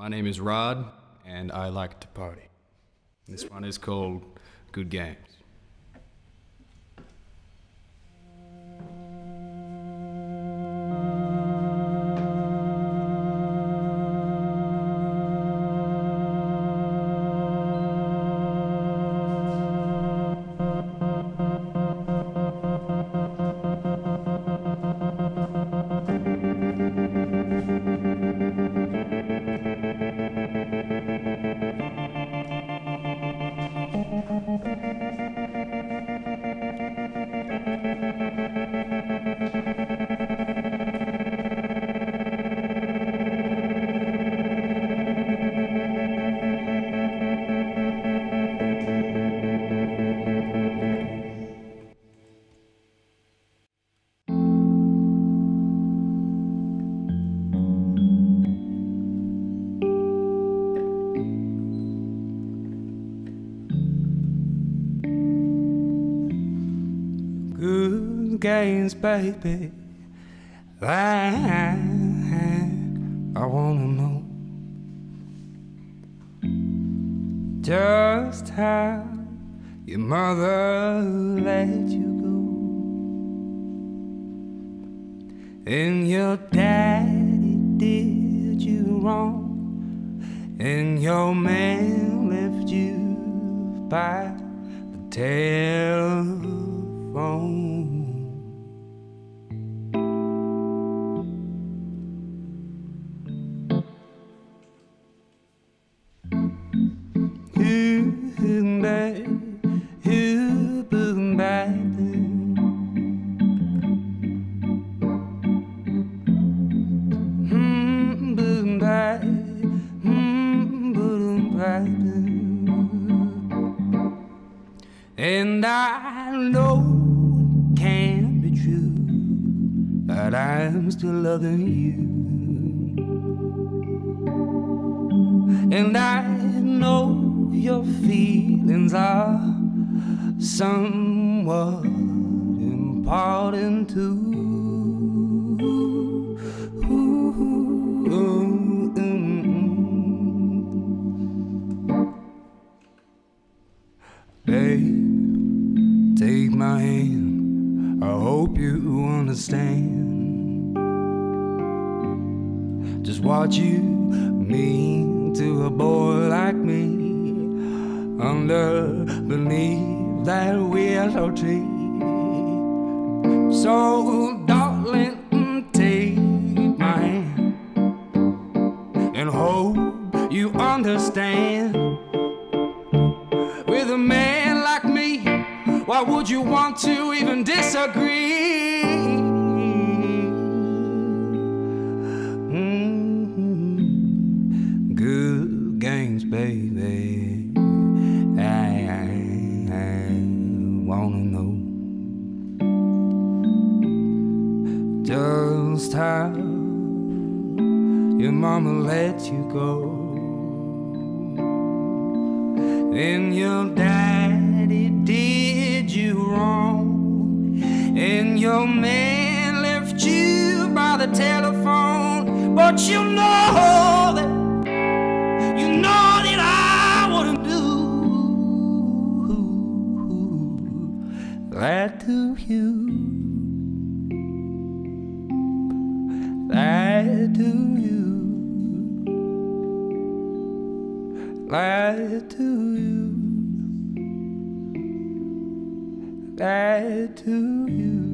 My name is Rod, and I like to party. This one is called Good Games. Good games, baby. I wanna know just how your mother let you go, and your daddy did you wrong, and your man left you by the telephone. And I know it can't be true, but I'm still loving you. And I know your feelings are somewhat important too. Babe, take my hand, I hope you understand just what you mean to a boy like me beneath that willow tree. So darling, take my hand and hope you understand. With a man like me, why would you want to even disagree? Good games, baby. I wanna know just how your mama let you go, and your daddy did you wrong, and your man left you by the telephone. But you know that I wouldn't do that to you, that to you, that to you, that to you.